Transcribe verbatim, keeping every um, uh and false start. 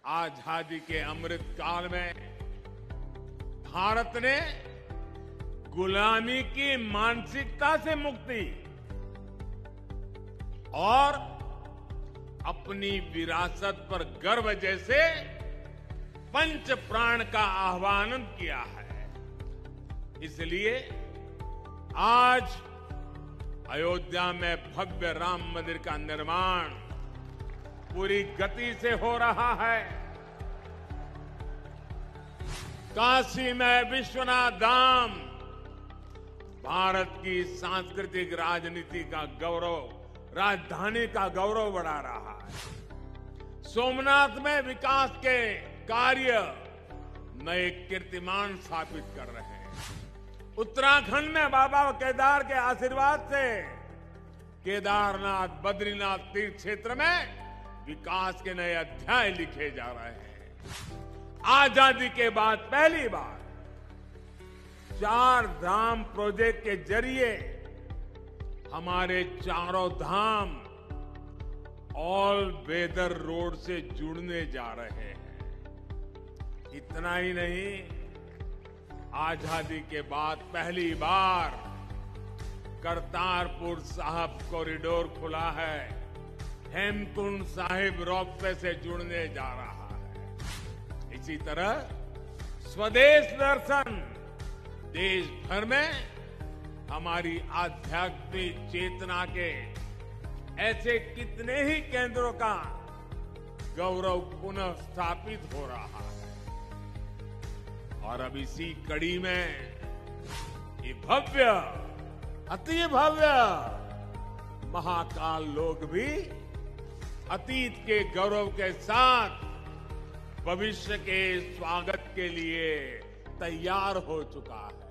आजादी के अमृत काल में भारत ने गुलामी की मानसिकता से मुक्ति और अपनी विरासत पर गर्व जैसे पंच प्राण का आह्वान किया है। इसलिए आज अयोध्या में भव्य राम मंदिर का निर्माण पूरी गति से हो रहा है। काशी में विश्वनाथ धाम भारत की सांस्कृतिक राजनीति का गौरव, राजधानी का गौरव बढ़ा रहा है। सोमनाथ में विकास के कार्य नए कीर्तिमान स्थापित कर रहे हैं। उत्तराखंड में बाबा केदार के आशीर्वाद से केदारनाथ, बद्रीनाथ तीर्थ क्षेत्र में विकास के नए अध्याय लिखे जा रहे हैं। आजादी के बाद पहली बार चार धाम प्रोजेक्ट के जरिए हमारे चारों धाम ऑल वेदर रोड से जुड़ने जा रहे हैं। इतना ही नहीं, आजादी के बाद पहली बार करतारपुर साहिब कॉरिडोर खुला है। हेमकुंड साहिब रोपवे से जुड़ने जा रहा है। इसी तरह स्वदेश दर्शन देश भर में हमारी आध्यात्मिक चेतना के ऐसे कितने ही केंद्रों का गौरव पुनः स्थापित हो रहा है। और अब इसी कड़ी में ये भव्य, अति भव्य महाकाल लोक भी अतीत के गौरव के साथ भविष्य के स्वागत के लिए तैयार हो चुका है।